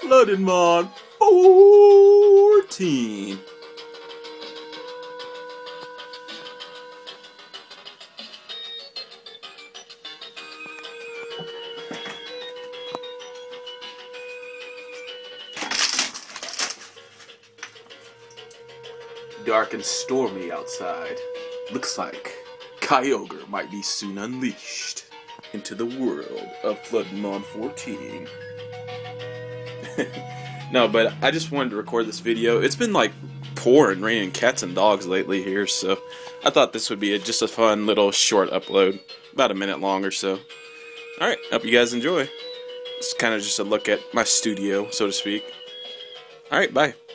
Floodinmon14. Dark and stormy outside. Looks like Kyogre might be soon unleashed into the world of Floodinmon14. No, but I just wanted to record this video. It's been like pouring, raining cats and dogs lately here, so I thought this would be just a fun little short upload, about a minute long or so. Alright, hope you guys enjoy. It's kind of just a look at my studio, so to speak. Alright, bye.